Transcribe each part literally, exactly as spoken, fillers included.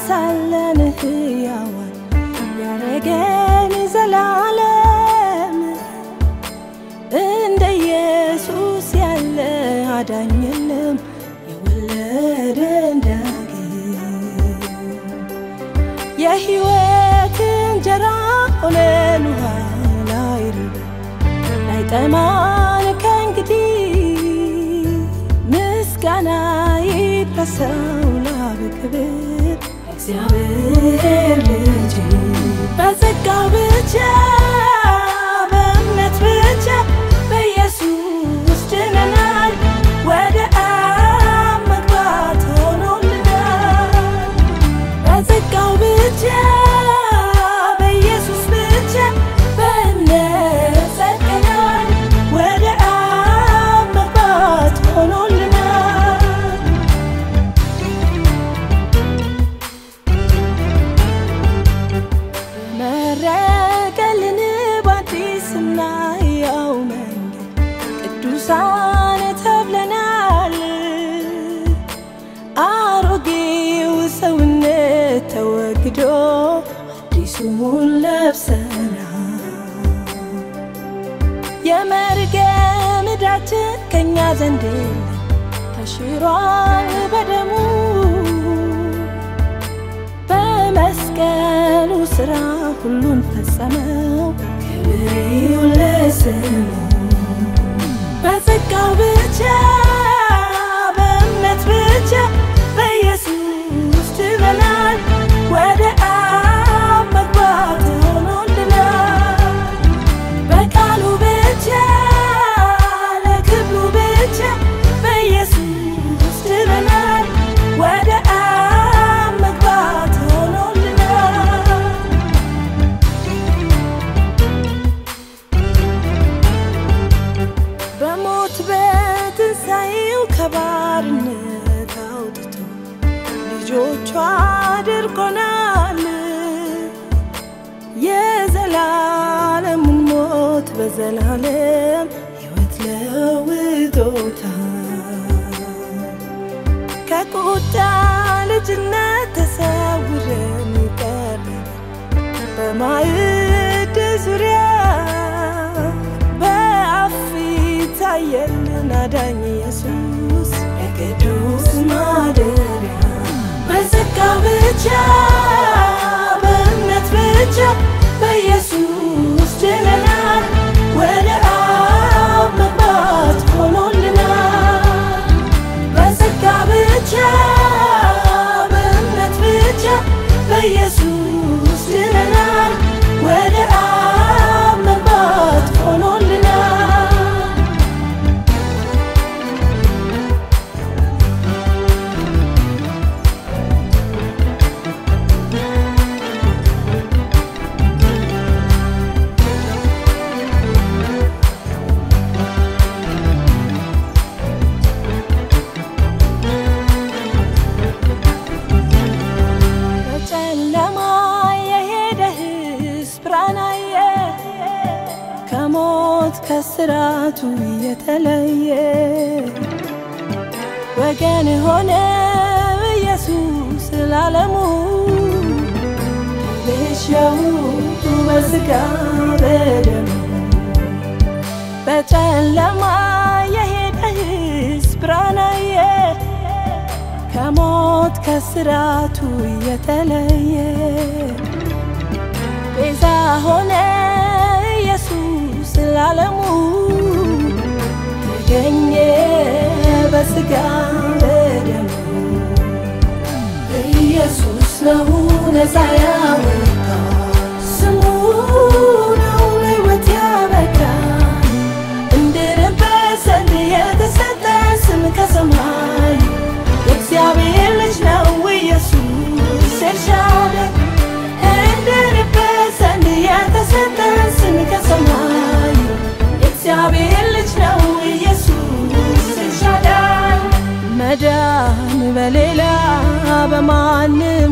ሳለን ሕያዋን ያረገን ዘላለም እንደ ኢየሱስ ያለ አዳኝ የለም የወለደን ዳግም የሕይወት እንጀራ ሆነን ውሃ ላይርበን ላይጠማን ከእንግዲህ ምስጋና ይድረሰው ለአብ ክብር እግዚአብሔር ልጅ በጸጋው ብቻ በእምነት ብቻ በኢየሱስ ድነናል ወደ አብ መግባት ሆኖልናል በጸጋው ብቻ በኢየሱስ ብቻ በእምነት ጸድቀናል ወደ አብ መግባት ሆኖልናል መረቀልን በአዲስና ሕያው መንገድ ቅዱሳን ተብለናል አሮጌው ሰውነት ተወግዶ አዲሱን ለብሰናል የመርገም ዕዳችን ከእኛ ዘንድ ተሽሯል በደሙ በመስቀሉ ሥራ ሁሉን ፈጸመው ክብር ይሁን ለስሙ በጸጋው ብቻ በእምነት ብቻ በኢየሱስ ድነናል ወደ አብ መግባት ሆኖልናል በቃሉ ብቻ ለክብሩ ብቻ በኢየሱስ ድነናል ወደ አብ መግባት ሆኖልናል በሞት በትንሣኤው ከባርነት አውጥቶ ልጆቹ አድርጎናል የዘላለሙን ሞት በዘላለም ሕይወት ለውጦታል ከቁጣ ልጅነት ተሰውረን ቀረን በማዕድ ዙሪያ በአብ ፊት ታየልን አዳኝ ኢየሱስ የቅዱስ ማደሪያ በጸጋው ብቻ በእምነት ብቻ በኢየሱስ ድነናል ወደ አብ መግባት ሆኖልናል በጸጋው ብቻ በእምነት ብቻ በኢየሱስ ድነናል ወደ አብ መግባት ሆኖልናል በጨለማ የሄደ ሕዝብ ብርሃን አየ ከሞት ከስራቱ የተለየ ወገን ሆነ ኢየሱስ ለዓለሙ ልጅው በሥጋ በደሙ በጨለማ የሄደ ሕዝብ ብርሃን አየ ከሞት ከስራቱ የተለየ ቤዛ ሆነ ኢየሱስ ለዓለሙ ተገኘ በሥጋ በደሙ ኢየሱስ ነው ነፃ ያወጣን ስሙ ነው ለሕይወት ያበቃን እንድንበሰል የተሰጠን ስም ከሰማይ የእግዚአብሔር ልጅ ነው ኢየሱስ ኤልሻዳይ እንድንበሰል የተሰጠን ስም ከሰማይ የእግዚአብሔር ልጅ ነው ኢየሱስ ኤልሻዳይ መዳን በሌላ በማንም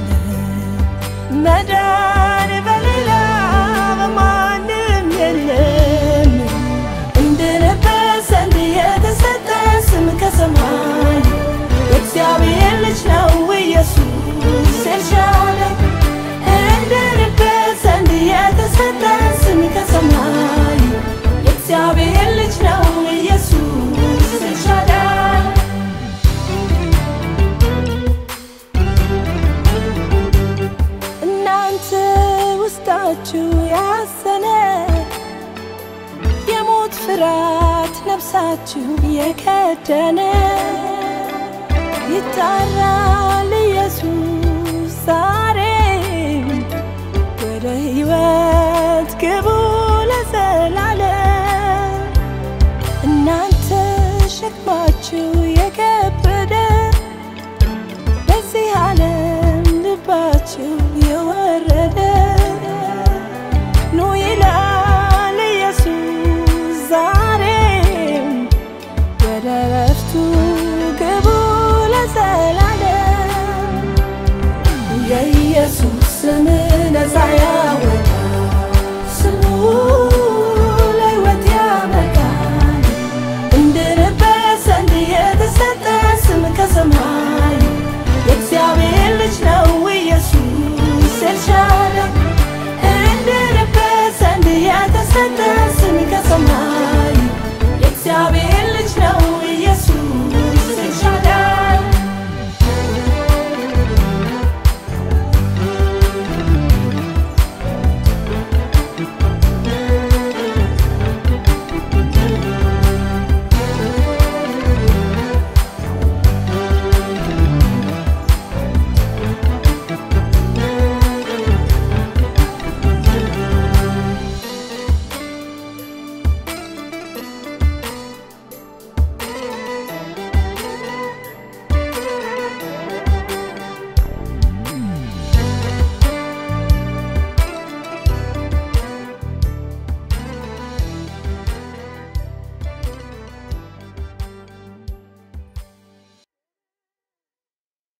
መዳን በሌላ በማንም የለም እንድንበሰል የተሰጠን ስም ከሰማይ የእግዚአብሔር ልጅ ነው ኢየሱስ በፍርሃት ነፍሳችሁ የከደነ ይጣራል ኢየሱስ ዛሬ ወደ ሕይወት ግቡ ለዘላለም እናንተ ሸክማችሁ የከበደ በዚህ ዓለም ልባችሁ የወረደ ኑ ይላል ኢየሱስ ዛሬ ወደ ዕረፍቱ ግቡ ለዘላለም የኢየሱስ ስም